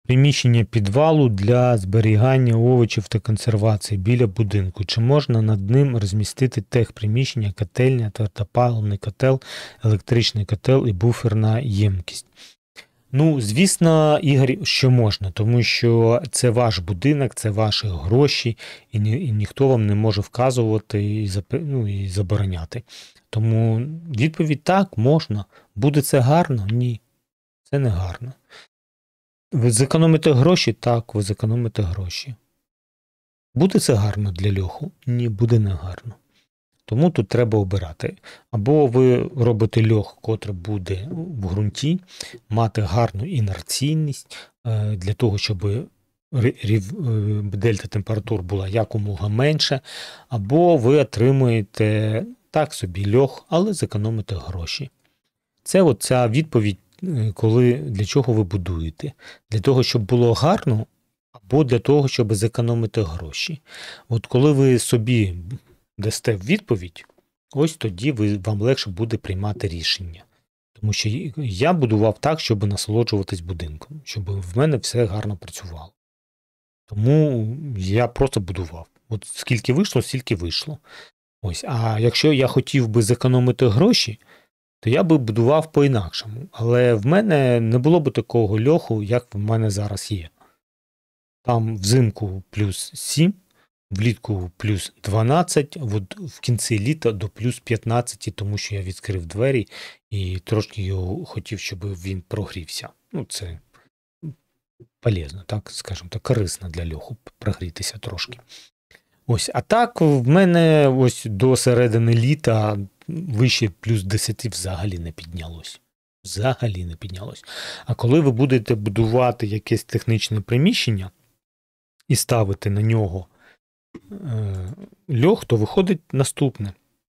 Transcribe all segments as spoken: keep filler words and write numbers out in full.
Приміщення підвалу для зберігання овочів та консервації біля будинку. Чи можна над ним розмістити техприміщення, котельня, твердопаливний котел, електричний котел і буферна ємкість? Ну, звісно, Ігор, що можна, тому що це ваш будинок, це ваші гроші, і, ні, і ніхто вам не може вказувати і, ну, і забороняти. Тому відповідь так, можна. Буде це гарно? Ні. Це не гарно. Ви зекономите гроші? Так, ви зекономите гроші. Буде це гарно для льоху? Ні, буде не гарно. Тому тут треба обирати. Або ви робите льох, котрий буде в ґрунті, мати гарну інерційність для того, щоб дельта температур була якомога менше, або ви отримуєте так собі льох, але зекономите гроші. Це оця відповідь, коли, для чого ви будуєте. Для того, щоб було гарно, або для того, щоб зекономити гроші. От коли ви собі дасте відповідь, ось тоді ви, вам легше буде приймати рішення. Тому що я будував так, щоб насолоджуватись будинком, щоб в мене все гарно працювало. Тому я просто будував. От скільки вийшло, стільки вийшло. Ось. А якщо я хотів би зекономити гроші, то я би будував по-інакшому. Але в мене не було б такого льоху, як в мене зараз є. Там взимку плюс сім, влітку плюс дванадцять, от в кінці літа до плюс п'ятнадцять, тому що я відкрив двері і трошки його хотів, щоб він прогрівся. Ну, це полезно, так, скажімо так, корисно для льоху прогрітися трошки. Ось, а так в мене ось до середини літа вище плюс десять взагалі не піднялось. Взагалі не піднялось. А коли ви будете будувати якесь технічне приміщення і ставити на нього е, льох, то виходить наступне.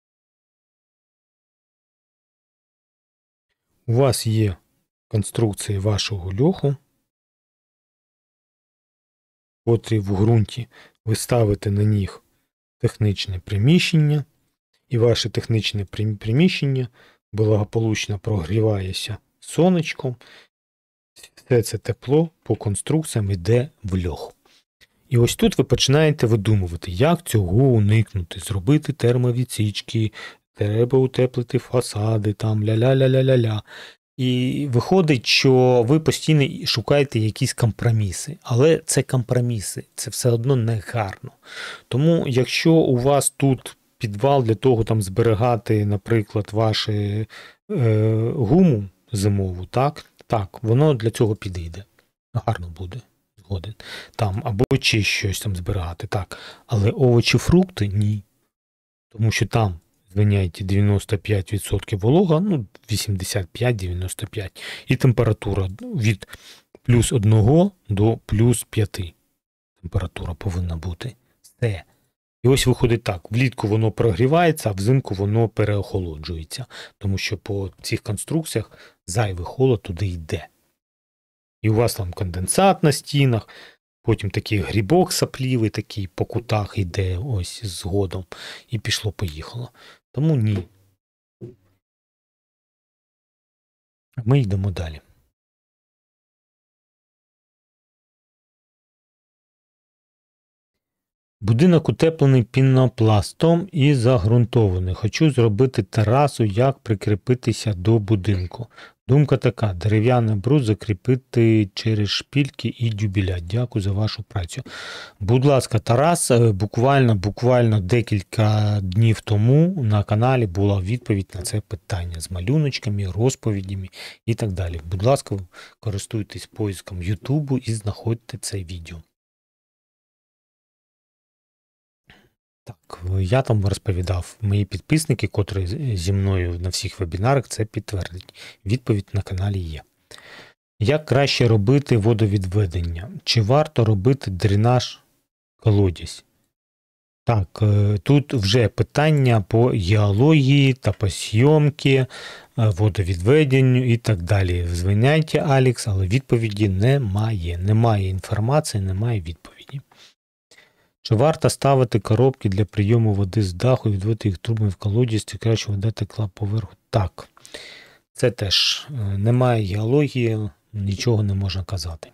У вас є конструкції вашого льоху, котрі в ґрунті ви ставите на них технічне приміщення, і ваше технічне приміщення благополучно прогрівається сонечком, все це тепло по конструкціям йде в льох. І ось тут ви починаєте видумувати, як цього уникнути, зробити термовідсічки, треба утеплити фасади, там ля-ля-ля-ля-ля-ля. І виходить, що ви постійно шукаєте якісь компроміси. Але це компроміси, це все одно не гарно. Тому якщо у вас тут підвал для того там зберігати, наприклад, вашу е, гуму зимову, так, так, воно для цього підійде. Гарно буде. Згоден. Там, або чи щось там зберігати, так. Але овочі, фрукти – ні. Тому що там, звиняйте, дев'яносто п'ять відсотків волога, ну, вісімдесят п'ять - дев'яносто п'ять. І температура від плюс одного до плюс п'яти. Температура повинна бути. Все. І ось виходить так, влітку воно прогрівається, а взимку воно переохолоджується. Тому що по цих конструкціях зайвий холод туди йде. І у вас там конденсат на стінах, потім такий грибок саплівий, такий по кутах йде ось згодом. І пішло-поїхало. Тому ні. Ми йдемо далі. Будинок утеплений пінопластом і загрунтований. Хочу зробити терасу, як прикріпитися до будинку. Думка така, дерев'яний брус закріпити через шпильки і дюбеля. Дякую за вашу працю. Будь ласка, Тарас, буквально, буквально декілька днів тому на каналі була відповідь на це питання з малюночками, розповідями і так далі. Будь ласка, користуйтесь поиском Ютубу і знаходьте це відео. Так, я там розповідав, мої підписники, котрі зі мною на всіх вебінарах, це підтвердять. Відповідь на каналі є. Як краще робити водовідведення? Чи варто робити дренаж колодязь? Так, тут вже питання по геології та по зйомці, водовідведенню і так далі. Звиняйте, Алекс, але відповіді немає. Немає інформації, немає відповіді. Чи варто ставити коробки для прийому води з даху і відводити їх трубами в колодязь, чи краще вода текла поверху? Так, це теж немає геології, нічого не можна казати.